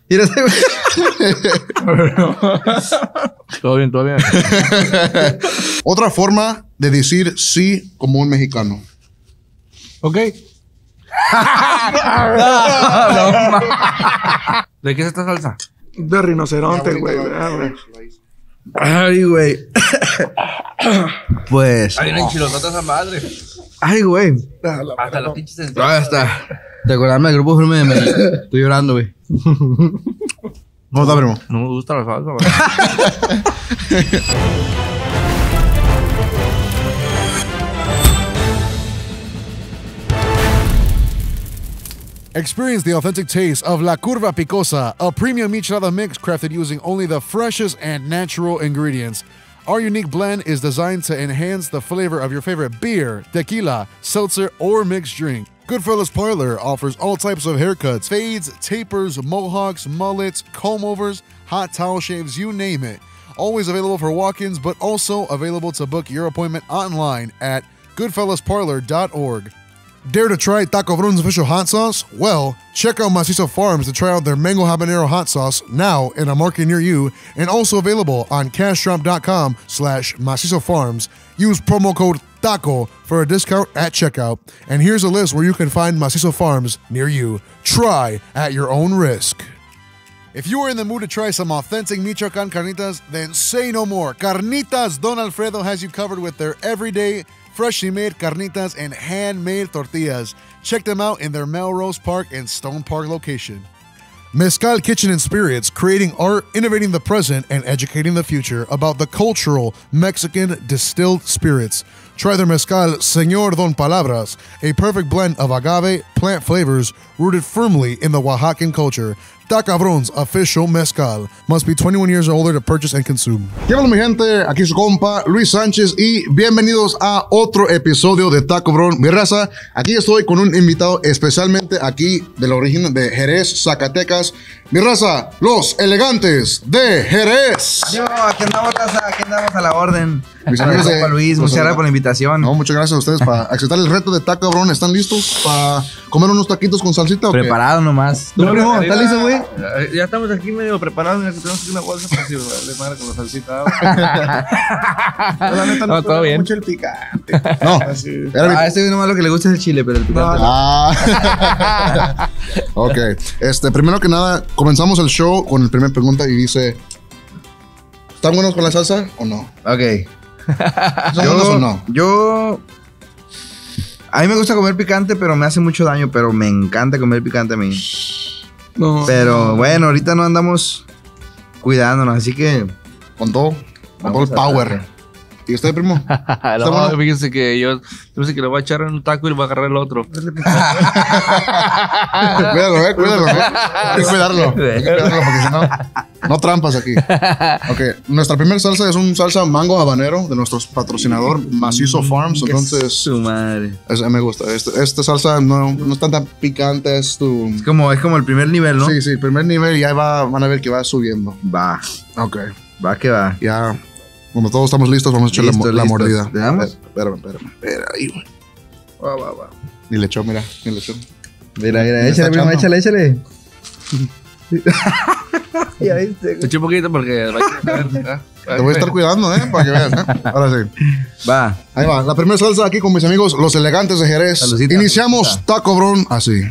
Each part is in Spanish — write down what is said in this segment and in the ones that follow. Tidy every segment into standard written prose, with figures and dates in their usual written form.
Mira ese güey. Todo bien, todo bien. Otra forma de decir sí como un mexicano. Ok. ¿De qué es esta salsa? De rinoceronte, güey. Ay, güey. Pues. Hay una enchilotota esa madre. Ay, güey. Hasta las pinches en... Ah, está. Te acordarme del grupo firme de Medellín. Estoy llorando, güey. ¿Cómo está, primo? No me gusta la salsa, güey. Experience the authentic taste of La Curva Picosa, a premium michelada mix crafted using only the freshest and natural ingredients. Our unique blend is designed to enhance the flavor of your favorite beer, tequila, seltzer, or mixed drink. Goodfellas Parlor offers all types of haircuts, fades, tapers, mohawks, mullets, comb-overs, hot towel shaves, you name it. Always available for walk-ins, but also available to book your appointment online at goodfellasparlor.org. Dare to try Taco Brun's official hot sauce? Well, check out Macizo Farms to try out their Mango Habanero hot sauce now in a market near you and also available on cashshop.com/Macizo Farms. Use promo code TACO for a discount at checkout. And here's a list where you can find Macizo Farms near you. Try at your own risk. If you are in the mood to try some authentic Michoacan carnitas, then say no more. Carnitas Don Alfredo has you covered with their everyday freshly made carnitas and handmade tortillas. Check them out in their Melrose Park and Stone Park location. Mezcal Kitchen and Spirits, creating art, innovating the present, and educating the future about the cultural Mexican distilled spirits. Try their mezcal Señor Don Palabras, a perfect blend of agave plant flavors rooted firmly in the Oaxacan culture. Tacabron's official mezcal. Must be 21 years or older to purchase and consume. ¿Qué onda, mi gente? Aquí su compa Luis Sánchez y bienvenidos a otro episodio de Taco Bron. Mi raza, aquí estoy con un invitado especialmente aquí del origen de Jerez, Zacatecas. Mi raza, los elegantes de Jerez. Yo, aquí andamos, raza. Aquí andamos a la orden. Mis amigos de Luis, muchas gracias por la invitación. No, muchas gracias a ustedes para aceptar el reto de Taco Bron. ¿Están listos para comer unos taquitos con salsita o qué? Preparado nomás. ¿Tú, primo? ¿Estás listo, güey? Ya estamos aquí medio preparados. Tenemos aquí una bolsa para si vale madre con la salsita. La neta No, todo bien. mucho el picante. No. Este nomás lo que le gusta es el chile, pero el picante. Ok. Primero que nada, comenzamos el show con la primera pregunta y dice: ¿están buenos con la salsa o no? Ok. ¿Son buenos o no? Yo... A mí me gusta comer picante, pero me hace mucho daño. Pero me encanta comer picante a mí. No. Pero bueno, ahorita no andamos cuidándonos, así que... Con todo el power. ¿Y usted, primo? No, bueno? fíjense que yo sé que le voy a echar en un taco y le voy a agarrar el otro. Cuídalo, cuídalo. Hay que cuidarlo porque si no, no trampas aquí. Ok, nuestra primera salsa es un salsa mango habanero de nuestro patrocinador Macizo Farms. Entonces, Su madre. me gusta. Esta salsa no es tan picante. Es como el primer nivel, ¿no? Sí, primer nivel y ahí van a ver que va subiendo. Va. Ok, Va que va. ya. Cuando todos estamos listos, vamos a echar la mordida. ¿Le damos? Espera ahí, güey. Va. Ni le echó, mira. Mira, Me está échale, primo, echando. échale. Ya viste. Te eché un poquito porque... Te voy a estar cuidando, para que veas, Ahora sí. Va. Ahí va. La primera salsa aquí con mis amigos, los elegantes de Jerez. Saludcita, Iniciamos saludcita. Taco Bron así.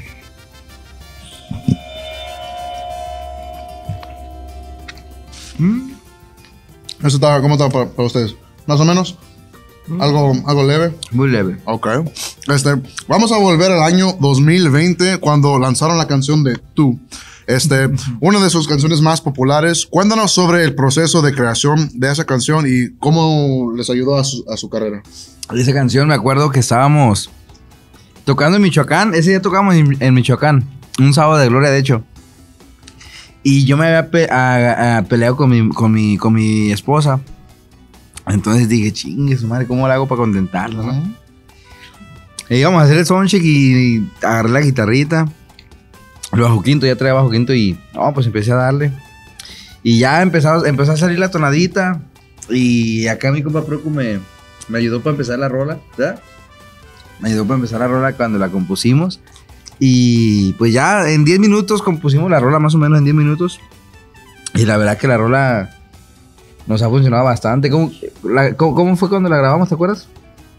¿Cómo está para ustedes? ¿Más o menos? ¿Algo leve? Muy leve. Ok. Vamos a volver al año 2020 cuando lanzaron la canción de Tú. Una de sus canciones más populares. Cuéntanos sobre el proceso de creación de esa canción y cómo les ayudó a su carrera. Esa canción me acuerdo que estábamos tocando en Michoacán. Ese día tocamos en Michoacán. Un sábado de gloria, de hecho. Y yo me había peleado con mi esposa. Entonces dije, chingue su madre, ¿cómo la hago para contentarla, no? Y íbamos a hacer el soundcheck y agarré la guitarrita. El bajo quinto, ya traía bajo quinto y... No, pues empecé a darle. Y ya empezó a salir la tonadita. Y acá mi compa Procu me ayudó para empezar la rola, ¿verdad? Me ayudó para empezar la rola cuando la compusimos. Y pues ya en 10 minutos compusimos la rola, más o menos en 10 minutos. Y la verdad que la rola nos ha funcionado bastante. ¿Cómo fue cuando la grabamos, te acuerdas?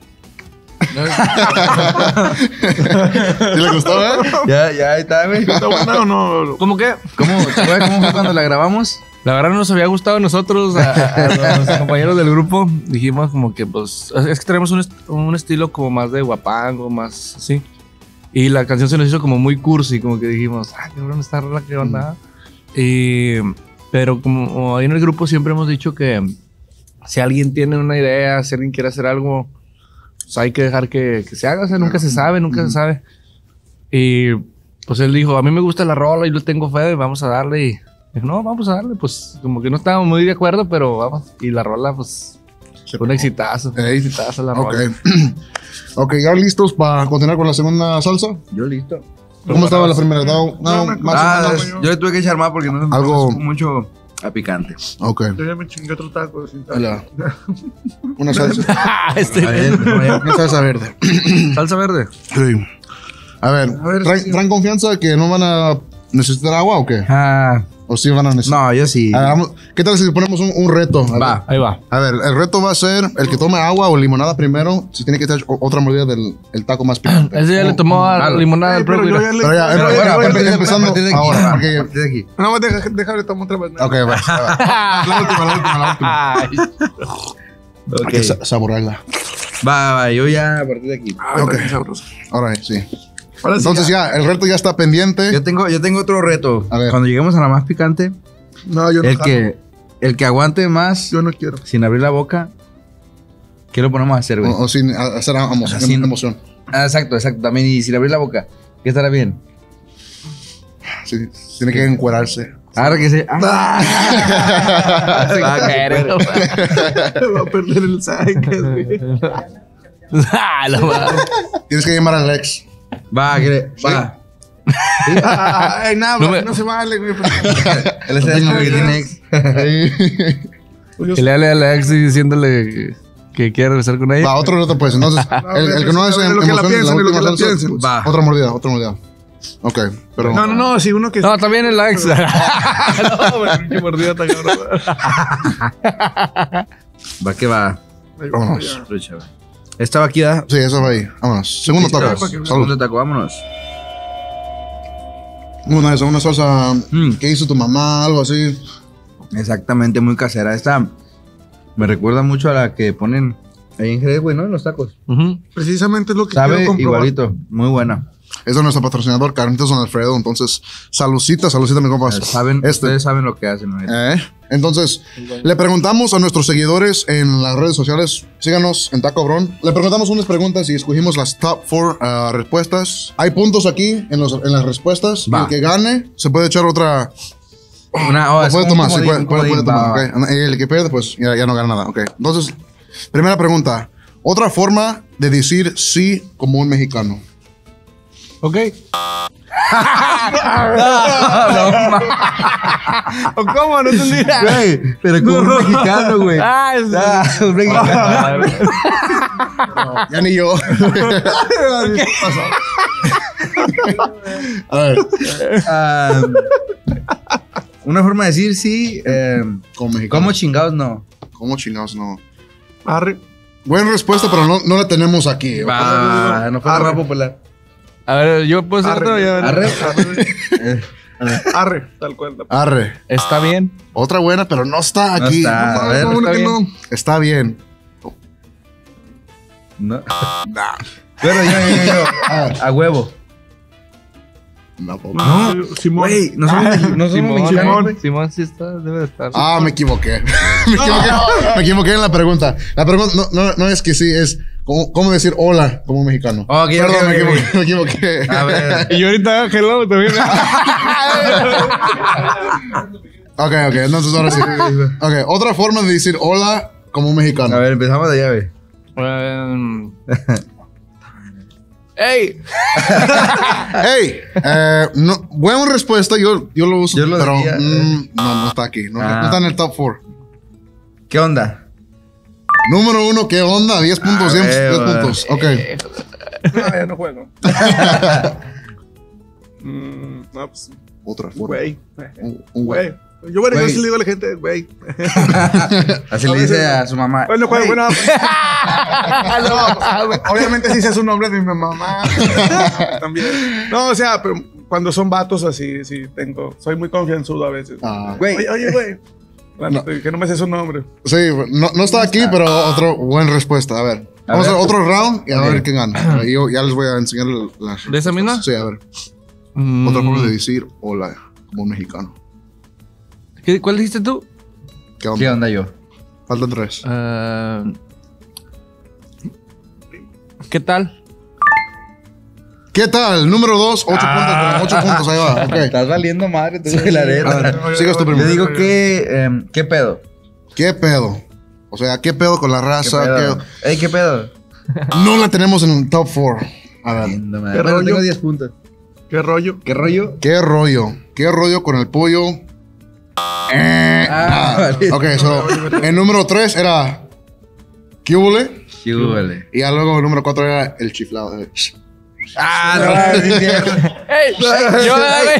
¿Sí le gustó, Ya, ahí está, güey. ¿Está buena o no? ¿Cómo qué? ¿Cómo fue cuando la grabamos? La verdad no nos había gustado a nosotros, a los compañeros del grupo. Dijimos como que, pues, es que tenemos un estilo como más de guapango, más así. Y la canción se nos hizo como muy cursi, como que dijimos, qué bueno está rola, qué onda. Pero como ahí en el grupo siempre hemos dicho que si alguien tiene una idea, si alguien quiere hacer algo, pues hay que dejar que se haga. O sea, nunca se sabe. Y pues él dijo, a mí me gusta la rola y yo tengo fe, vamos a darle. Y dijo, no, vamos a darle. Pues como que no estábamos muy de acuerdo, pero vamos. Y la rola, pues, fue un exitazo. Un exitazo la rola. Ok, ¿ya listos para continuar con la segunda salsa? Yo listo. ¿Cómo estaba la primera? Yo le tuve que echar más porque no Algo- mucho a picante. Ok. Yo ya me chingué otro taco. Sin taco. Hola. Una salsa. A ver, Una salsa verde. Salsa verde. Sí. A ver, ¿traen confianza que no van a necesitar agua o qué? ¿O sí van a necesitar? no, yo sí. ¿Qué tal si ponemos un reto? A ver. Va. Ahí va. A ver, el reto va a ser el que tome agua o limonada primero, si tiene que echar otra mordida del el taco más picante. Ese ya le tomó a limonada al Pero propio. yo ya le... Pero ya, empezando a partir de aquí, ahora, a porque... partir de aquí. No, déjale tomar otra vez. Ok, va. La última. Hay que saborearla. Va, yo ya a partir de aquí. Ok. Sabroso. Ahora sí. Ahora sí, Entonces ya, el reto ya está pendiente. Yo tengo otro reto. A ver. Cuando lleguemos a la más picante, No, yo no el que aguante más Yo no quiero. sin abrir la boca, ¿qué lo ponemos a hacer, güey? O sin hacer Sin- emoción. Exacto. También, y sin abrir la boca, ¿qué estará bien? Sí, tiene que encuerarse. Ahora que se... Va a perder el saque, güey. Tienes que llamar al ex. Va. Ay, nada, no se vale, güey. Él es el que tiene ex. Que le hable a la ex y diciéndole que quiere regresar con ella. Va, otro reto pues. Entonces, el que no hace lo que la emoción, piensen, la lo que última la salsa. piensen. Va. Otra mordida. Ok, pero... No, sí, uno que... No, también el ex. No, güey, qué mordida tan cabrón. Va que va. Vámonos. Esta vaquida. Sí, eso va ahí. Vámonos. Segundo taco. Segundo Salud. taco, vámonos. Una salsa que hizo tu mamá, algo así. Exactamente, muy casera. Esta me recuerda mucho a la que ponen ahí en Jerez, güey, ¿no? En los tacos. Precisamente es lo que Sabe quiero comprobar. igualito, muy buena. Es de nuestro patrocinador, Carnitas Don Alfredo. Entonces, saludcita, mi compa. Ustedes saben lo que hacen, ¿no? Entonces, le preguntamos a nuestros seguidores en las redes sociales, síganos en Taco Bron. Le preguntamos unas preguntas y escogimos las top 4 respuestas. Hay puntos aquí en las respuestas. Y Va. el que gane se puede echar otra. Es Puede un tomar, sí, comodín, puede tomar. va. Ok. El que pierde, pues ya no gana nada. Ok. Entonces, primera pregunta. Otra forma de decir sí como un mexicano. Ok. ¿O cómo? No entendí. Güey, pero como un mexicano, güey. Un mexicano. Ya ni yo. A ver, Una forma de decir sí. como mexicano. ¿Cómo chingados no? ¿Cómo chingados no? Arre. Buena respuesta, pero no la tenemos aquí. Va, no fue Arre. más popular. A ver, yo puedo hacer otro. Arre. Arre. Tal cual. Arre. Está bien. Otra buena, pero no está No aquí. está. A ver, uno está que bien. no. Está bien. No. Pero yo. A huevo. No, po- No, Simón. Güey, no somos mexicanos, Simón, güey. Simón sí está, debe de estar. me equivoqué. Me equivoqué en la pregunta. La pregunta no es que sí, es cómo decir hola como un mexicano. Ok, Perdón, ok, me equivoqué. A ver. Y yo ahorita, hello, también. Ok, entonces ahora sí. Ok, otra forma de decir hola como un mexicano. A ver, empezamos de allá, güey. ¡Ey! Hey, no, buena respuesta, yo lo uso, Yo lo pero diría, no está aquí, no está en el top 4. ¿Qué onda? Número 1, ¿qué onda? 10 puntos, 10 va. puntos. Ok. No, ya no juego. No, pues, Otra. güey. Un güey. Güey. Yo, bueno, yo Güey. sí le digo a la gente, güey. Así le dice a su mamá. Bueno, "Güey". bueno. Obviamente sí sé su nombre de mi mamá. También. No, o sea, pero cuando son vatos así, sí tengo. Soy muy confianzudo a veces. Güey. Oye, güey. Bueno, que no me sé su nombre. Sí, no está aquí, pero otra buena respuesta. A ver. Vamos a ver. hacer otro round y a Ok. ver quién gana. Y yo ya les voy a enseñar las. ¿De esa misma? Sí, a ver. Otra forma de decir hola como un mexicano. ¿Cuál dijiste tú? ¿Qué onda? ¿Qué onda yo? Faltan 3. ¿Qué tal? ¿Qué tal? Número 2, 8 puntos. 8 puntos, ahí va. Ok. Estás valiendo madre, tú, la A neta. ver, sigas tú primero. Le digo que, ¿qué pedo? ¿Qué pedo? O sea, ¿qué pedo con la ¿Qué raza? pedo? Ey, ¿qué pedo? No la tenemos en el top 4. A ver. Valiendo madre. ¿Qué Bueno, rollo? tengo 10 puntos. ¿Qué rollo? ¿Qué rollo? ¿Qué rollo? ¿Qué rollo con el pollo? Vale. Ok, so, el número 3 era ¿qué hubole? Sí, vale. Y ya luego el número 4 era el chiflado. No, sí, cierto. ¡Ey! Yo,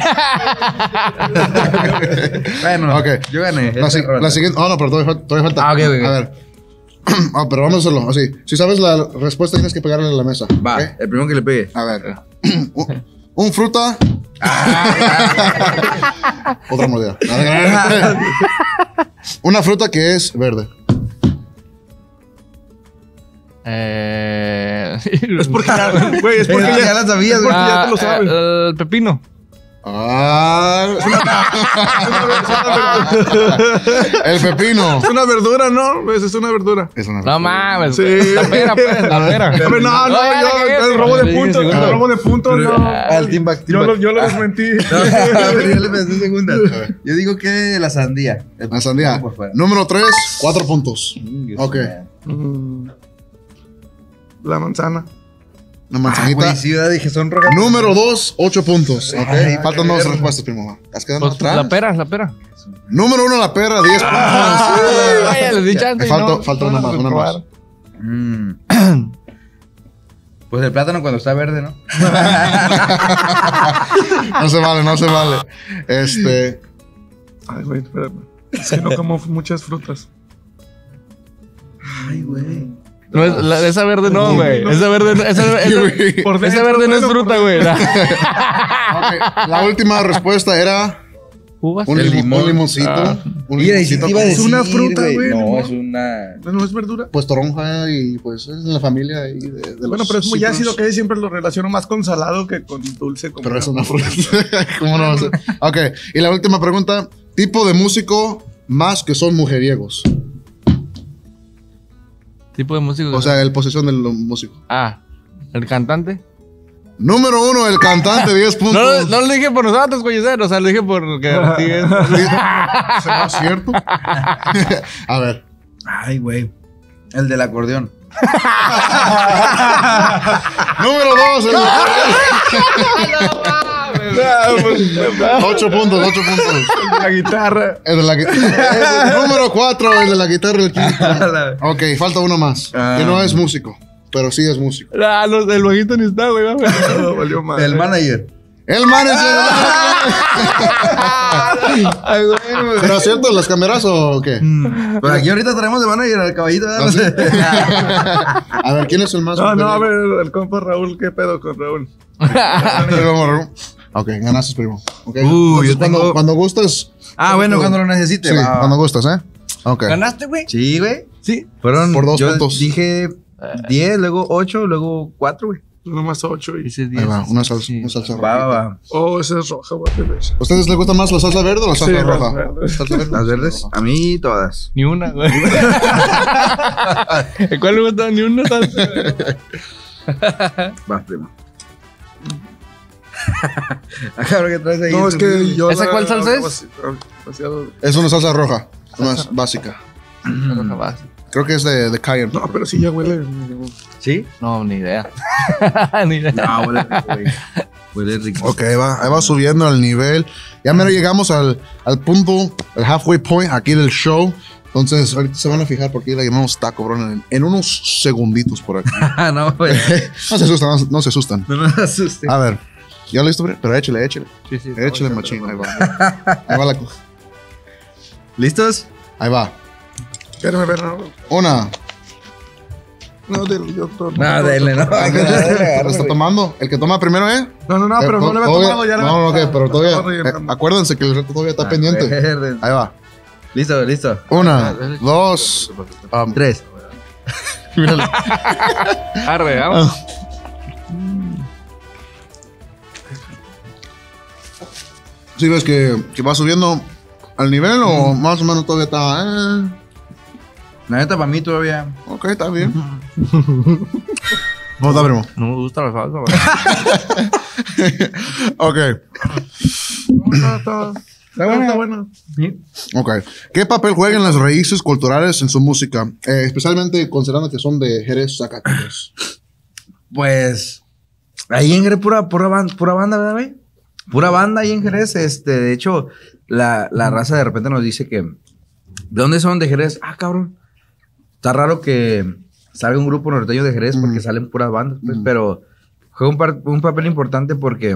Bueno, Ok. yo gané. La, Esta ronda. siguiente. Oh, no, pero todavía falta. Ah, ok, ok. A ver. Pero vamos a hacerlo así. Si sabes la respuesta, tienes que pegarle a la mesa. Va, ¿ok? el primero que le pegue. A ver. un fruta. Otra mordida. Una fruta que es verde. Es porque ya, güey, es porque Ya ya. la sabías, güey. ya te lo sabes. El pepino. El pepino. Es una verdura, ¿no? Pues es una verdura. Es una No mames. Sí. La pera, pues. La pera. A ver, no, ya la yo, cagué, el robo de dije puntos, segundo. el robo de puntos, no. Al team back, team back. Yo lo desmentí. No, pero yo le pensé segundas. Yo digo que la sandía. La sandía. Por fuera. Número 3, 4 puntos. Ok. La manzana. Una Ah, manzanita. güey, sí, ¿verdad? Dije, son rojas. Número 2, 8 puntos. Ok. Ay, Faltan qué 2 verga. respuestas, primo. ¿Estás quedando Pues, atrás? la pera. Número 1, la perra, 10 puntos. Vaya, les di chance y Falta una más, una más. Pues el plátano cuando está verde, ¿no? No se vale. Ay, güey, espérame. Es que no como muchas frutas. Ay, güey. No, esa verde no, güey. Esa verde no, esa verde no es fruta, güey. Ok, la última respuesta era ¿Uvas? un, El limón. un limoncito. Un Mira, y si limoncito te iba a con- decir, una fruta, güey, No, limón. es una... ¿No es verdura? Pues toronja y pues es en la familia ahí de Bueno, los pero es muy cítricos. ácido que siempre lo relaciono más con salado que con dulce. Como Pero es una fruta. ¿Cómo no va a ser? Ok, y la última pregunta. Tipo de músico más que son mujeriegos. Tipo de música. O sea, el posición del músico. el cantante. Número 1, el cantante, 10 puntos. No lo dije por nosotros, güey. O sea, lo dije por que sí es. ¿Será cierto? A ver. Ay, güey. El del acordeón. Número 2, el 8 puntos, 8 puntos. la guitarra. El de la guitarra. Número 4, el de la guitarra, el quinto. Ok, falta uno más. Que no es músico, pero sí es músico. El bajito ni está, güey. No, valió mal. El manager. El manager. Ay, güey. ¿Será cierto las cámaras o qué? Pero aquí ahorita traemos de manager al caballito. ¿verdad? ¿Ah, sí? A ver, ¿quién es el más? No, a ver, el compa Raúl, ¿qué pedo con Raúl? Ok, ganaste, primo. Okay. Yo Entonces, tengo- cuando gustes. Ah, bueno, cuando lo necesite. Sí, va. cuando gustes, ¿eh? Ok. ¿Ganaste, güey? Sí, güey. Sí. Fueron Por 2 yo puntos. Dije 10, luego 8, luego 4, güey. Uno más 8 y... Dice Ahí 10. va, una salsa roja. Va. Oh, esa es roja, voy a hacer esa. ¿Ustedes les gusta más la salsa verde o la salsa Sí, roja? las verdes. Salsa verde. Las verdes, a mí todas. Ni una, güey. ¿Cuál le gusta? Ni una salsa. Va, primo. Cabrón, ¿qué traes ahí? No, es que yo... ¿Esa cuál salsa es? Demasiado... Es una salsa roja, más básica. Creo que es de cayenne. No, pero sí ya huele... ¿Sí? No, ni idea. Ni idea. No, huele rico, güey. Huele rico. Ok, ahí va subiendo el nivel. Ya mero llegamos al punto, el halfway point aquí del show. Entonces, ahorita se van a fijar porque le llamamos taco, bro, en unos segunditos por aquí. No, güey. No se asustan, no se asustan. No nos asustes. A ver, ¿Ya listo? Pero échale. Sí, sí. Échale, machín. Ahí va. Ahí va la cosa. ¿Listos? Ahí va. Espérame, ver, no. Una. No, yo todo. No, dele, no. ¿Lo está tomando? ¿El que toma primero, No, pero no le había todavía- tomado ya. No, ok, pero Estaba todavía. rellenando. Acuérdense que el reto todavía está pendiente. Ahí va. Listo. Una, dos, 3. mírale. Arre, vamos. ¿Sí ves que va subiendo al nivel o más o menos todavía está? La neta, para mí todavía. Ok, está bien. Vamos a ver, primo. No me gusta la salsa, güey. Ok, Está bueno. ok. ¿Qué papel juegan las raíces culturales en su música? Especialmente considerando que son de Jerez, Zacatecas. Pues. Ahí en Jerez, pura banda, ¿verdad, güey? Pura banda ahí en Jerez. De hecho, la raza de repente nos dice que. ¿De dónde son? De Jerez. Ah, cabrón. Está raro que salga un grupo norteño de Jerez porque salen puras bandas, pues, pero juega un papel importante porque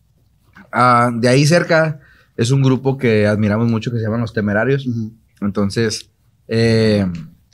de ahí cerca es un grupo que admiramos mucho que se llaman Los Temerarios. Entonces, de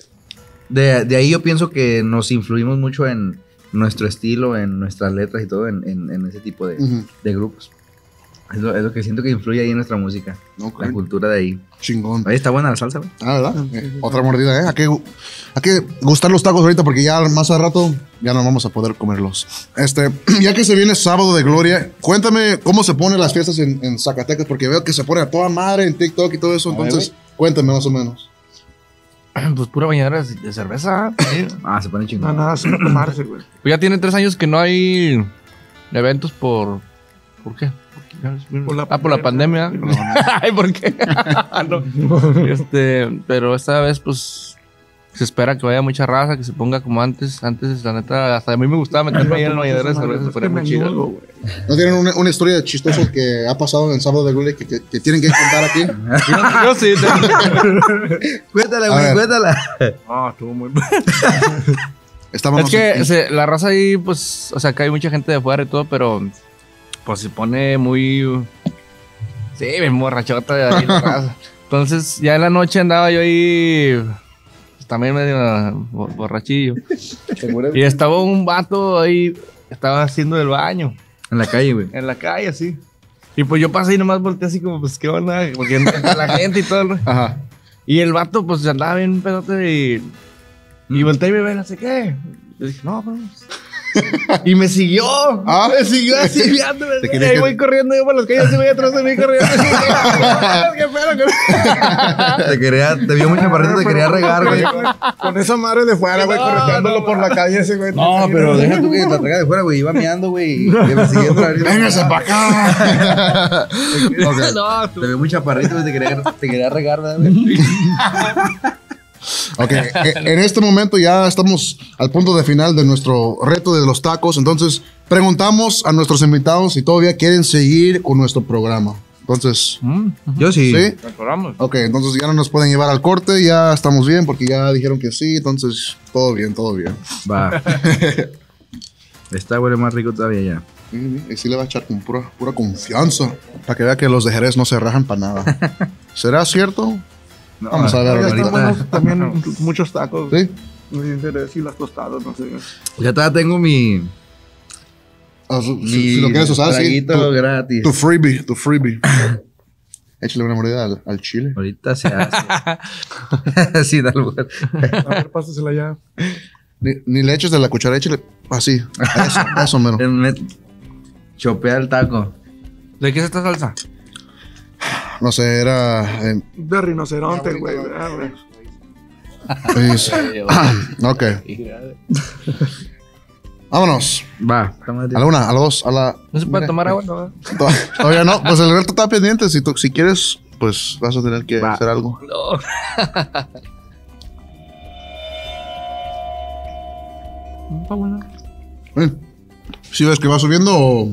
ahí yo pienso que nos influimos mucho en nuestro estilo, en nuestras letras y todo, en ese tipo de grupos. Es lo que siento que influye ahí en nuestra música. Ok. La cultura de ahí. Chingón. Ahí está buena la salsa, güey. Ah, ¿verdad? Otra mordida, ¿eh? Hay que gustar los tacos ahorita porque ya más a rato ya no vamos a poder comerlos. Ya que se viene Sábado de Gloria, cuéntame cómo se ponen las fiestas en Zacatecas porque veo que se pone a toda madre en TikTok y todo eso. Entonces, cuéntame más o menos. Pues pura bañadera de cerveza. Sí. Se pone No, chingón. nada, sin tomarse, güey. Pues ya tiene 3 años que no hay eventos ¿por qué? Por la pandemia. Ay, ¿por qué? No. Pero esta vez, pues, se espera que vaya mucha raza, que se ponga como antes. Antes, la neta, hasta a mí me gustaba meterme ahí en la bañadera de cerveza, se ponía muy chido. ¿No tienen una historia chistosa que ha pasado en Sábado de Gloria que tienen que contar aquí? Yo sí. Cuéntala, A güey, ver. cuéntala. Estuvo muy Estábamos Es que la raza ahí, pues, o sea, acá hay mucha gente de afuera y todo, pero pues se pone muy... Sí, bien borrachota de ahí la raza. Entonces, ya en la noche andaba yo ahí... Pues, también medio borrachillo. Y estaba un vato ahí... Estaba haciendo el baño. En la calle, güey. En la calle, así. Y pues yo pasé y nomás volteé así como, pues, ¿qué onda? Porque entre la gente y todo. Ajá. Y el vato, pues, andaba bien pedote y volteé y me ve, no sé qué. Yo dije, no, vamos. Y me siguió. Me siguió así viándome. Te Y quería ahí que- voy corriendo yo por las calles, y voy atrás de mí corriendo. ¿Qué pedo? Te vio muy chaparrito, te quería regar, güey. Con esa madre de fuera, güey, correteándolo por la calle ese, güey. No, pero deja tú que la traiga de fuera, güey. Iba meando, güey. Y me siguiendo la ¡Véngase para acá! Ok. No, Te vio muy chaparrito, güey. Te quería regar, ¿verdad, güey? Ok, en este momento ya estamos al punto de final de nuestro reto de los tacos. Entonces, preguntamos a nuestros invitados si todavía quieren seguir con nuestro programa. Entonces, Yo sí. ¿sí? Vamos. Ok, entonces ya no nos pueden llevar al corte, ya estamos bien porque ya dijeron que sí, entonces todo bien, todo bien. Va. Esta huele más rico todavía ya. Y sí le va a echar con pura confianza para que vea que los de Jerez no se rajan para nada. ¿Será cierto? No, Vamos a ver Están ahorita. buenos también muchos tacos. ¿Sí? Sí, las tostadas, no sé. Ya todavía tengo mi Si lo quieres usar, sí. traguito gratis. Tu freebie. Échale una mordida al chile. Ahorita se hace. Sí, dale, güey. A ver, pásasela ya. Ni le eches de la cuchara, échale así. Eso menos. Chopea el taco. ¿De qué es esta salsa? No sé, era. De rinoceronte, güey. Ok. Vámonos. Va. A la una, a la dos, a la. ¿No se puede tomar agua? No. Todavía no. Pues el reto está pendiente. Si quieres, pues vas a tener que hacer algo. No. Está bueno. Si ves que va subiendo o.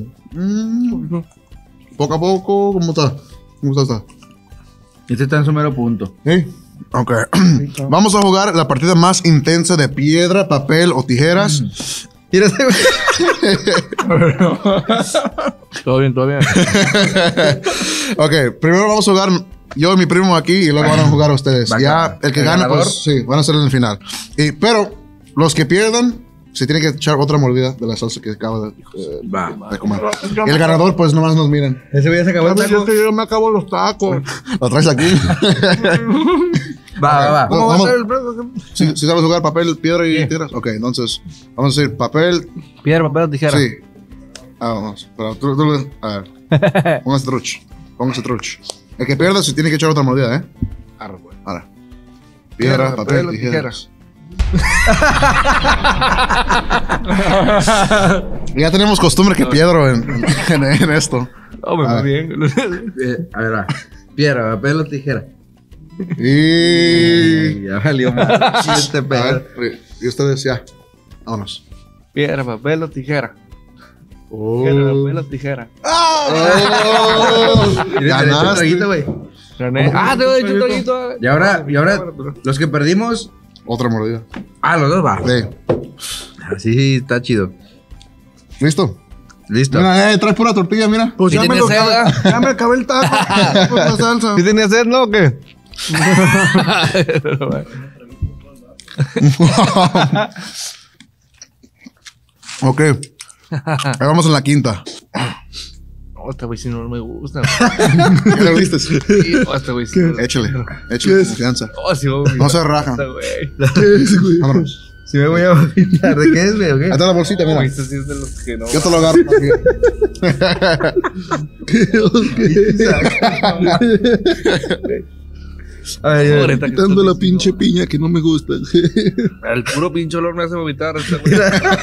Poco a poco, ¿cómo está? ¿Cómo está? Este está en su mero punto. ¿Sí? Ok. Vamos a jugar la partida más intensa de piedra, papel o tijeras. Mira ese, güey. Todo bien, todo bien. Ok, primero vamos a jugar yo y mi primo aquí y luego van a jugar ustedes. Va, Ya el que ¿el gane, ganador? pues sí, van a ser en el final. Pero los que pierdan, se tienen que echar otra mordida de la salsa que acaba de Va. comer. Y el ganador, pues nomás nos miren. Ese güey ya se acabó el taco. Yo me acabo los tacos. Lo traes aquí. Va. ¿Cómo va a Vamos. ser el precio? Si sabes jugar papel, piedra y tijeras. Ok, entonces vamos a decir papel. Piedra, papel o tijera. Sí. Vamos. Pero tú, a ver. Póngase truch. Póngase truch. El que pierda se tiene que echar otra mordida, ¿eh? Ahora. Piedra, papel, o tijeras. Ya tenemos costumbre que piedro en esto. Oh, me fue bien. A ver, va. Piedra, papel o tijera. Y... Ya valió más. Este A pedo. ver, y ustedes ya. Vámonos. Piedra, papel o tijera. Oh. Piedra, papel o tijera. Ganaste. Traguito, güey. Gané. Ah, te voy a echar un traguito. Y ahora, los que perdimos. Otra mordida. Los dos va. Sí. Así está chido. ¿Listo? Listo. Mira, traes pura tortilla, mira. Pues ¿Y ya me, tienes sed, ah? ya me acabé el taco. Pues la salsa. ¿Sí tenías sed, no, o qué? Ok. Ahí vamos en la quinta. No, este güey sí no me gusta. ¿Qué le viste? Sí, no, este güey sí. Échale confianza. Oh, sí, vamos a No se rajan. este güey. Vámonos. Si me voy a vomitar. ¿De qué es, güey? ¿O qué? Ahí está la bolsita, mira. Este sí es de los que no. Yo te lo agarro. Ahorita que Quitando la estoy pinche piña que no me gusta. El puro pinche olor me hace vomitar este güey.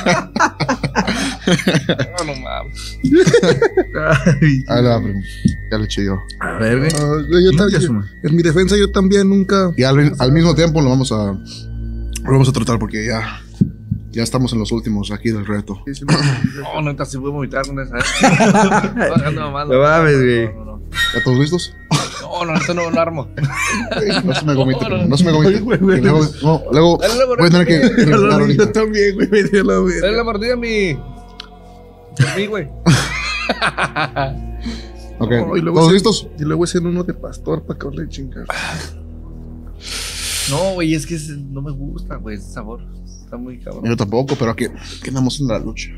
No mames. Ahí le va, primo. Ya le eché yo. A ver, güey. Yo también, en mi defensa yo también nunca. Y al mismo tiempo lo vamos a tratar porque ya estamos en los últimos aquí del reto. No, neta, sí voy a vomitar con esa. No mames, güey. ¿Ya todos listos? No, neta no lo armo. No se me gomite, primo, no se me gomite. Y luego Dale la voy a tener que revisar ahorita. Yo también, güey. Me dio la Dale vida. la mordida a mi. A mí, güey. Ok, No, y luego ¿todos ese- listos? Y luego ese uno de pastor para que le chingar. No, güey, es que no me gusta, güey, ese sabor. Está muy cabrón. Yo tampoco, pero aquí andamos en la lucha.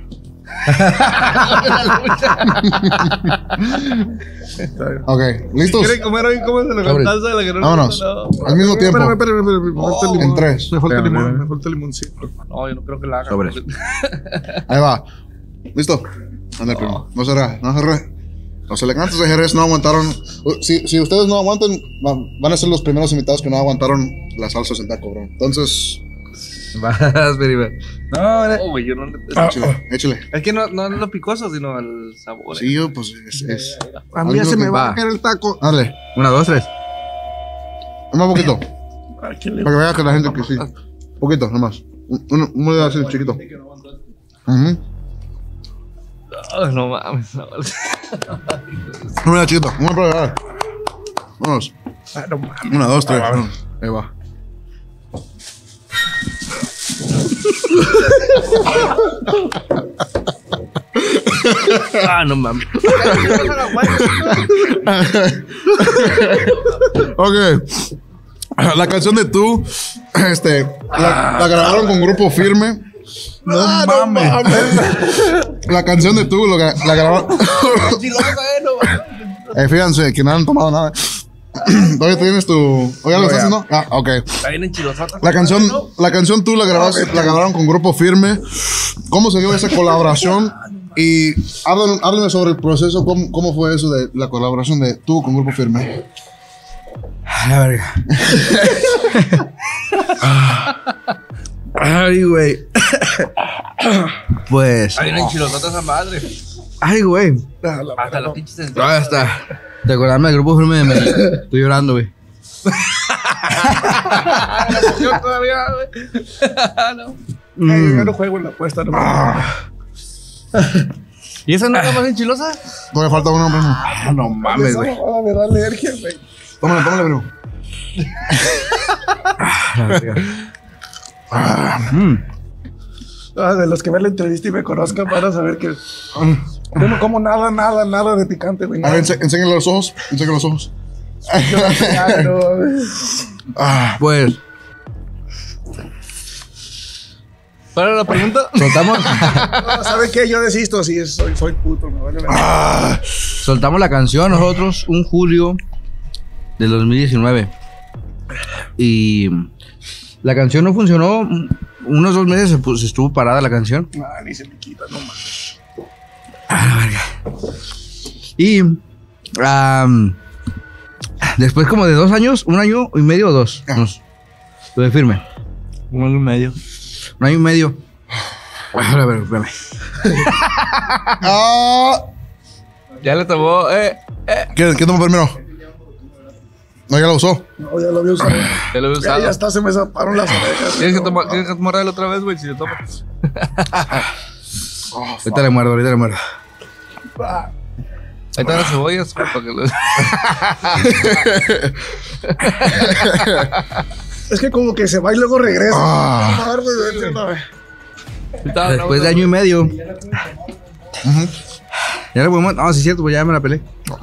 Ok, ¿listos? ¿Quieren comer hoy? ¿Cómo se lo Sobres. salsa de la que no Vámonos. No, Al mismo tiempo. Espérame. Me falta el limón. En tres. Me falta el Espérame, limón. espérame. Me falta el limoncito. no, yo no creo que la haga. Sobres. Ahí va. ¿Listo? Anda, primo. No se raje, no se raje. Los elegantes de Jerez no aguantaron. Si ustedes no aguantan, van a ser los primeros invitados que no aguantaron las salsas en taco, bro. Entonces, Vas, primo. No, No, güey, yo no. échale. Es que no es lo picoso, sino el sabor. Sí, yo, pues es. A mí ya se me va a va. caer el taco. Dale, 1, 2, 3. más poquito. Ay, ¿quién le- Para que vea que la gente que sí. Poquito, nomás. Un así chiquito. Ujú. Ay, no mames. No. Una chiquita. Una para ver. Vamos. Ah, no mames. 1, 2, 3. Ahí va. Ah, no mames. Ok. La canción de tú, la grabaron con Grupo Firme. No mames. La canción de tú, la grabaron. Fíjense que no han tomado nada. Todavía tienes tu. ¿O ya lo estás haciendo? Ah, ok. Está bien enchilosota. La canción tú la grabaron con Grupo Firme. ¿Cómo se dio esa colaboración? Y háblenme sobre el proceso. ¿Cómo fue eso de la colaboración de tú con Grupo Firme? La verga. Ay, güey. Pues. Está bien enchilosota esa madre. Ay, güey. Hasta la pinche sensación. Todavía está. De acordarme del grupo firme de Medellín. Estoy llorando, güey. Yo todavía, güey. No. Yo no juego en la apuesta. No ¿Y esa no es la más enchilosa? Todavía falta uno, primo. No mames, güey. Me da alergia, güey. Tómale, primo. Ah, de los que ven la entrevista y me conozcan van a saber que. Yo no como nada de picante, güey. A ver, enséñale los ojos. Enséñale los ojos. Pues, ¿Cuál era la pregunta? soltamos, No, ¿sabe qué? Yo desisto, sí, soy puto, me vale ver. soltamos la canción nosotros un julio del 2019. Y la canción no funcionó. Unos 2 meses se estuvo parada la canción. Ah, ni se me quita, no mames. Y después como de 2 años, 1 año y medio o 2, lo de firme. 1 año y medio. 1 año y medio. A ver, espérame. Ya le tomó. ¿Qué tomó primero? No, ya lo usó. No, ya lo había usado. Ya lo he usado. Ya está, se me zaparon las orejas. Tienes que tomar otra vez, güey, si le tomas. Ahorita le muerdo. Ah, Ahí están las cebollas, güey, para que lo... Es que como que se va y luego regresa. Ah. Después de año y medio. Ya le podemos. No, sí es cierto, pues ya me la peleé.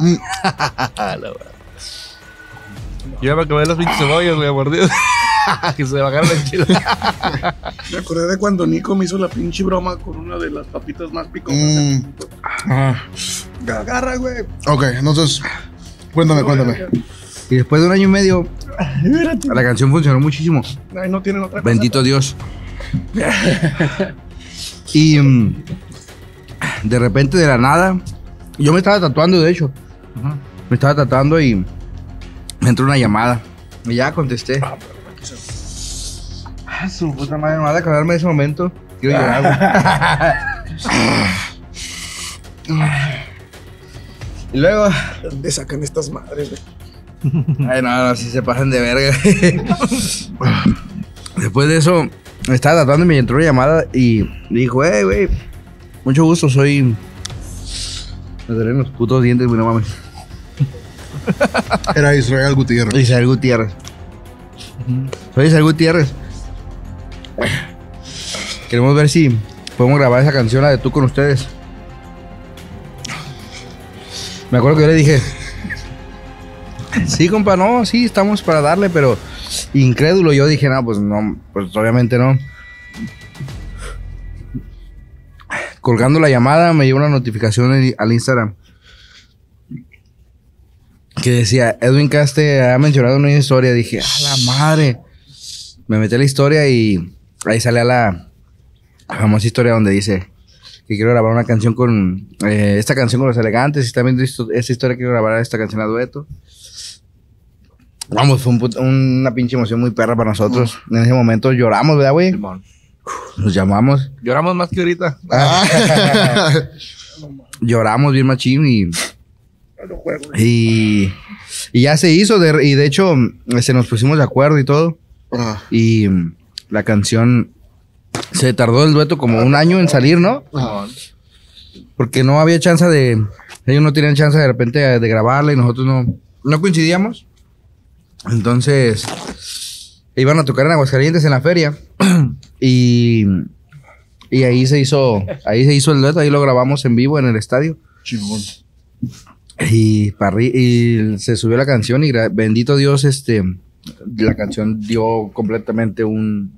Yo ya me acabé las pinches cebollas, güey, mordido. Que se bajaron el chile. Me acordé de cuando Nico me hizo la pinche broma con una de las papitas más picosas. Agarra, güey. Ok, entonces, cuéntame. Y después de 1 año y medio, la canción funcionó muchísimo. Ay, no tienen otra cosa. Bendito Dios. Y de repente, de la nada, yo me estaba tatuando, de hecho. Me estaba tatuando y me entró una llamada. Y ya contesté. Su puta madre, no me va a acordarme de ese momento. Quiero llorar, güey. Y luego, ¿Dónde sacan estas madres, güey? ay, no, si se pasan de verga. Después de eso, me estaba tratando y me entró una llamada y dijo, güey, mucho gusto, soy... Me duelen los putos dientes, güey, no mames. Era Israel Gutiérrez. Israel Gutiérrez. Soy Israel Gutiérrez. Queremos ver si podemos grabar esa canción, la de Tú con Ustedes. Me acuerdo que yo le dije, sí, compa, no, sí, estamos para darle, pero incrédulo. Yo dije, no, pues obviamente no. Colgando la llamada, me llegó una notificación al Instagram que decía, Edwin Caste ha mencionado una historia. Dije, a la madre. Me metí a la historia y ahí sale la famosa historia donde dice que quiero grabar una canción con esta canción con Los Elegantes. Si están viendo esta historia, quiero grabar esta canción a dueto. Vamos, fue una pinche emoción muy perra para nosotros. En ese momento lloramos, ¿verdad, güey? Nos llamamos. Lloramos más que ahorita. Lloramos bien machín y ya se hizo. Y de hecho, nos pusimos de acuerdo y todo. Y la canción se tardó el dueto como 1 año en salir, ¿no? Porque no había chance de... Ellos no tenían chance de repente de grabarla y nosotros no coincidíamos. Entonces iban a tocar en Aguascalientes en la feria y ahí se hizo el dueto. Ahí lo grabamos en vivo en el estadio. Chingón. Y se subió la canción y bendito Dios, la canción dio completamente un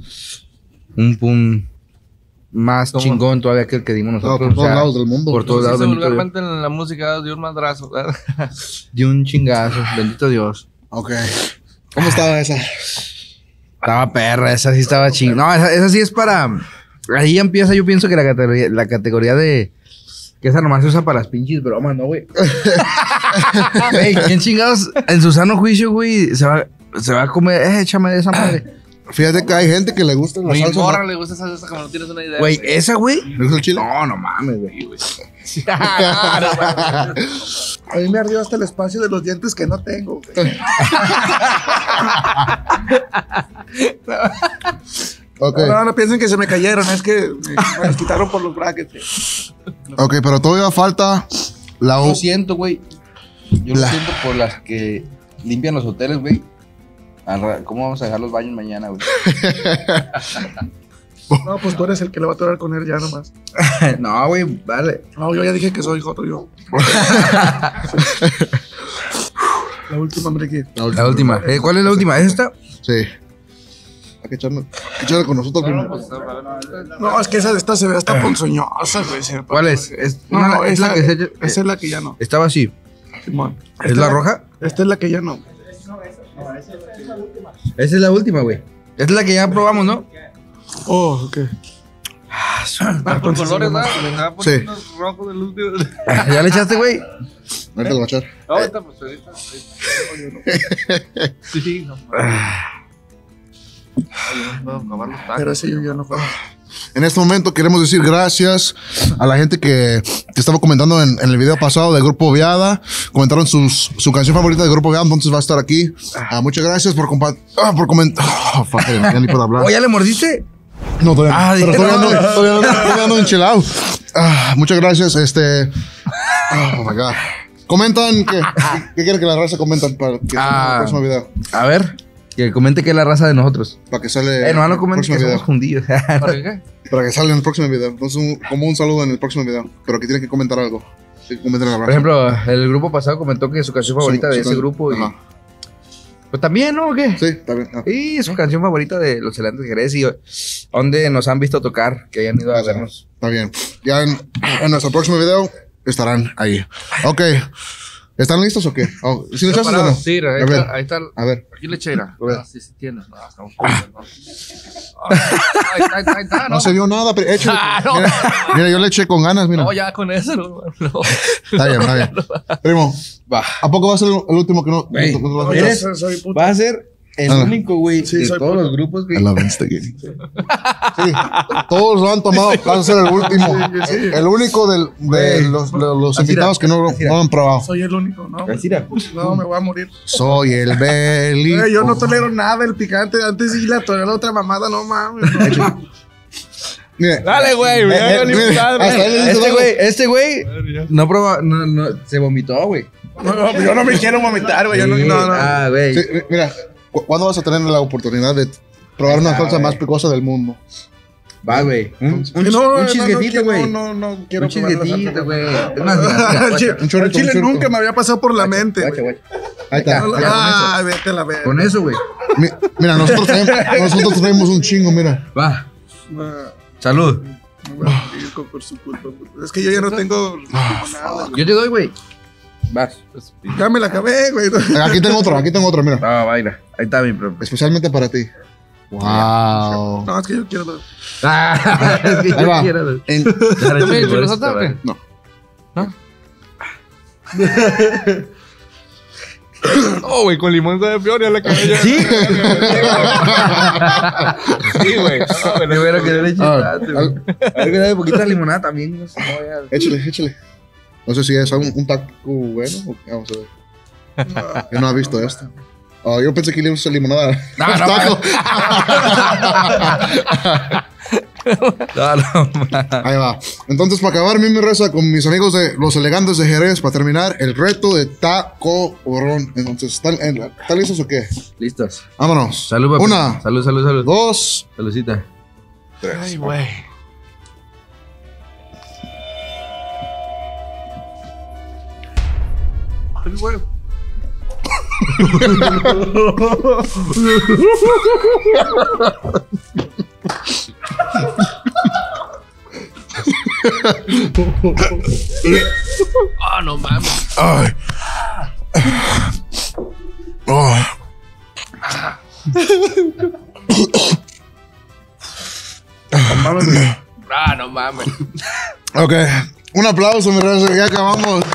pum más chingón todavía que el que dimos nosotros. por todos lados del mundo. Por todos lados del mundo. Vulgarmente en la música dio un madrazo, ¿verdad? Dio un chingazo, bendito Dios. Ok. ¿Cómo estaba esa? Estaba perra, esa sí estaba chingón. No, esa sí es para... Ahí empieza, yo pienso que la categoría de... Que esa nomás se usa para las pinches bromas, ¿no, güey? Güey, ¿quién chingados en su sano juicio, güey, se va a comer? Échame de esa madre. Fíjate que hay gente que le gusta la Mi salsa. morra ¿no? le gusta esa salsa como no tienes una idea. Güey, ¿esa, güey? ¿Le gusta el chile? No mames, güey. A mí me ardió hasta el espacio de los dientes que no tengo, güey. Ok. No piensen que se me cayeron, es que me los quitaron por los brackets. Ok, pero todavía falta la Yo lo siento, güey. Yo lo siento por las que limpian los hoteles, güey. ¿Cómo vamos a dejar los baños mañana, güey? No, pues tú eres el que le va a atorar con él ya nomás. No, güey, vale. No, yo ya dije que soy joto yo. La última, hombre, aquí. La última. ¿Cuál es la última? ¿Es esta? Sí. Hay que echarle con nosotros. No, es que esta se ve hasta ponzoñosa, güey. ¿Cuál es? No, es la que se... esa es la que ya no. Estaba así. Simón. ¿Es la roja? Esta es la que ya no. Esa es la última, güey. Esta es la que ya probamos, ¿no? Oh, ok. Con colores, ¿no? Sí. Rojo del último. ¿Ya le echaste, güey? Ahorita lo voy a echar. Ahorita, pues ahorita. Sí, no. Pero ese yo ya no juego. En este momento queremos decir gracias a la gente que estaba comentando en el video pasado del Grupo Viada. Comentaron su canción favorita del Grupo Viada, entonces va a estar aquí. Muchas gracias por comentar. Ya ni puedo hablar. ¿O ya le mordiste? No, todavía no. dije, Pero todavía ando enchilado. Muchas gracias. Oh my God. Comentan ¿qué quieren que la raza comentan para que salga el próximo video? A ver, que comente que es la raza de nosotros. Para que sale No el comenten que próximo somos video. jundidos. ¿Para qué? Para que salga en el próximo video. Entonces, como un saludo en el próximo video. Pero que tienen que comentar algo. Sí, comenten a la raza. Por ejemplo, el grupo pasado comentó que su canción favorita de ese grupo. Y... Ajá. Pues también, ¿no? ¿O qué? Sí, está bien. Y su canción favorita de Los Elegantes de Jerez y donde nos han visto tocar, que hayan ido a vernos. Está bien. Ya en nuestro próximo video estarán ahí. Ok. ¿Están listos o qué? Oh, ¿sí le echaste o no? Sí, ahí está. A ver. Aquí le eché, mira. A ver. Sí tienes. No, estamos ahí está, No se vio nada, pero échale. no. Mira, yo le eché con ganas, mira. No, ya con eso, no. Está bien. Primo, Va. ¿a poco va a ser el último que no? Güey, no lo vas a Yo hacer? ¿eres? soy puto. Va a ser el único, güey, Sí, de soy todos puto. los grupos que... I love Insta Gaming. Sí, todos lo han tomado. Va a ser el último. El único de los invitados que no han probado. Soy el único, ¿no? Mira. No, me voy a morir. Soy el Beli. Güey, yo no tolero nada el picante. Antes sí la toleraba otra mamada, no mames. Mire, Dale, güey. mira, hasta él le dice, Este güey no probó, no, se vomitó, güey. No, yo no me quiero vomitar, güey. Yo no. Ah, güey. sí, mira, ¿cuándo vas a tener la oportunidad de probar una salsa más picosa del mundo? Va, güey. Un chisguetito, güey. No quiero Un chisguetito, güey. Es más, El chile, Un chorrito, el chile un chorrito. nunca me había pasado por la mente. guacha, güey. guacha. Ahí está. Ah, vete a la verga. Con eso, güey. Mira, nosotros traemos un chingo, mira. Va. Ah, Salud. me voy a morir por su culpa. Es que yo ya no tengo nada. Yo te doy, güey. Vas. Ya me la acabé, güey. Aquí tengo otra, mira. Va, baila. Ahí está mi pro. Especialmente para ti. Wow. No, es que yo quiero. Ah, es que Ahí yo va. quiero. ¿También chulo salsa? No. Oh, güey, con limón sabe peor, ya la cabella. Sí. Sí, güey. Me hubiera querido le Ah, echaste, güey. A ver que dale poquita limonada también. No sé, no vaya. Échale. No sé si es un taco bueno o qué. Vamos a ver. Yo no he visto esto. Oh, yo pensé que le usas limonada. No, Taco. No, Ahí va. Entonces, para acabar mi raza con mis amigos de Los Elegantes de Jerez, para terminar el reto de Taco Brón. Entonces, ¿están listos o qué? Listos. Vámonos. Salud, papi. Una, Salud. 2, Saludcita. Ay, güey. Ay, güey. Ah, no mames. ay. Oh. Ah, no mames. Ok. Un aplauso, mi raza. Ya acabamos.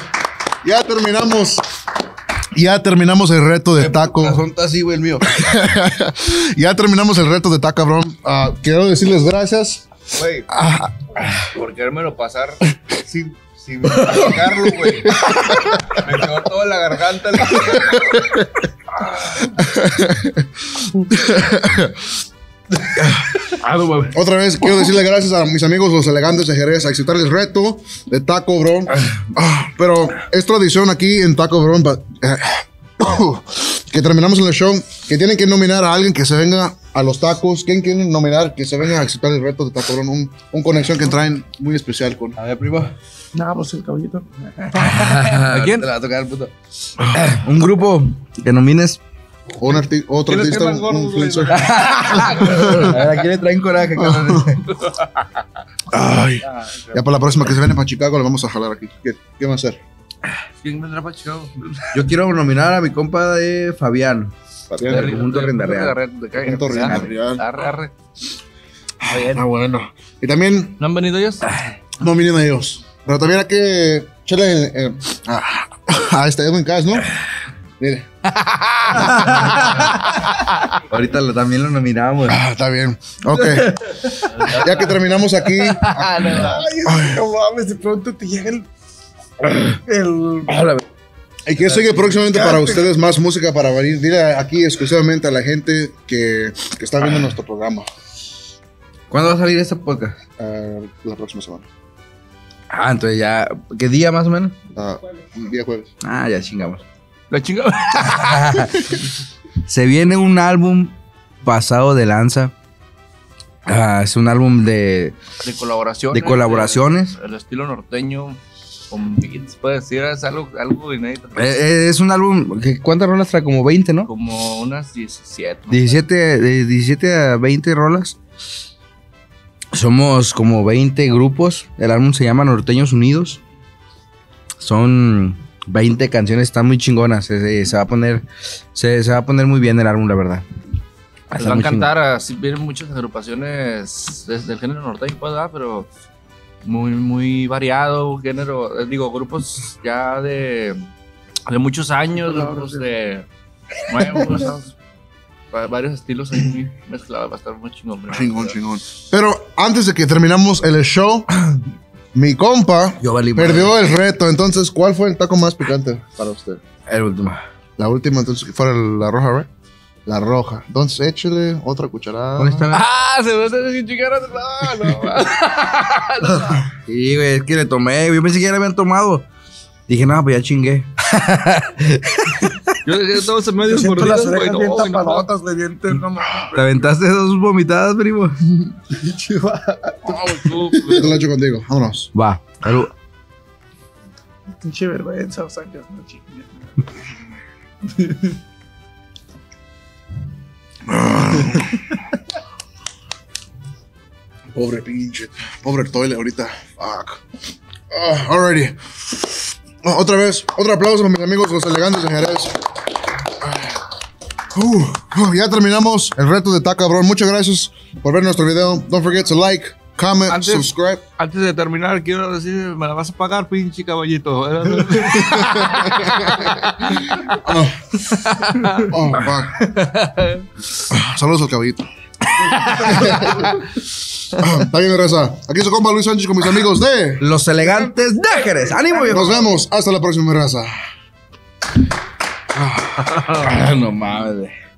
Ya terminamos el reto de taco. Son así, güey, el mío. Ya terminamos el reto de taco, cabrón. Quiero decirles gracias. Güey, por querérmelo pasar sin sacarlo, güey. Me quedó toda la garganta. No mames. Otra vez quiero decirle gracias a mis amigos Los Elegantes de Jerez a aceptar el reto de Taco Brón. Pero es tradición aquí en Taco Brón que terminamos en el show que tienen que nominar a alguien que se venga a los tacos. ¿Quién quiere nominar que se venga a aceptar el reto de Taco Cabrón? Un conexión que traen muy especial con... A ver, primo. No, pues el caballito. ¿A quién? Te la va a tocar, puto. Un grupo que nomines. O otro ¿Quién es artista, el más gordo, un influencer. A ver, ¿a quién le traen coraje, cabrón? Ay, ya para la próxima que se viene para Chicago le vamos a jalar aquí. ¿Qué va a hacer? ¿Quién vendrá para Chicago? Yo quiero nominar a mi compa de Fabián. Fabián. Junto Rendarreal. Junto Rendarreal. Arre. Ah, bueno. Y también ¿No han venido ellos? no vinieron ellos. Pero también hay que echarle a este Edwin Cass, ¿no? Mire. Ahorita también lo nominamos. Está bien. Ok. Ya que terminamos aquí. Ay, no mames, de pronto te llega el Y que sigue próximamente para ustedes más música para venir. Dile aquí exclusivamente a la gente que está viendo nuestro programa. ¿Cuándo va a salir este podcast? La próxima semana. Ah, entonces ya. ¿Qué día más o menos? Día jueves. Ah, ya chingamos. La chingada. Se viene un álbum pasado de lanza. Es un álbum de colaboraciones. De colaboraciones. El estilo norteño. Con beats, puede decir, es algo inédito. Es un álbum. ¿Cuántas rolas trae? Como 20, ¿no? Como unas 17. ¿no? 17 a 20 rolas. Somos como 20 grupos. El álbum se llama Norteños Unidos. Son 20 canciones, están muy chingonas. Se va a poner muy bien el álbum, la verdad. Les va a encantar, así vienen muchas agrupaciones del género norteño, pues, ¿verdad? Pero muy, muy variado, género, grupos ya de muchos años, grupos de nuevos, varios estilos ahí muy mezclados, va a estar muy chingón. Chingón. Pero antes de que terminamos el show, mi compa perdió el reto. Entonces, ¿cuál fue el taco más picante para usted? El último. La última, entonces, fue la roja, ¿right? La roja. Entonces, échale otra cucharada. Se va a hacer sin chicaras. No. Sí, güey, es que le tomé. Yo pensé que ya le habían tomado. Dije, no, pues ya chingué. Yo todos en medio siento las mordidos, orejas güey, bien no, tapadotas, güey, bien no mames. ¿Te aventaste 2 vomitadas, primo? No, tú, Yo te lo echo contigo. Vámonos. Va. Salud. Pinche vergüenza, o sea, que es una chinga. Pobre toile ahorita. Fuck. Alrighty. Otra vez, otro aplauso a mis amigos los elegantes de Jerez. Ya terminamos el reto de Taco Cabrón. Muchas gracias por ver nuestro video. Don't forget to like, comment, subscribe. Antes de terminar, quiero decir, me la vas a pagar, pinche caballito. Fuck. Saludos al caballito. Está bien, raza. Aquí su compa Luis Sánchez con mis amigos de Los Elegantes de Jerez. ¡Ánimo, viejo! Nos vemos. Hasta la próxima, raza. No mames,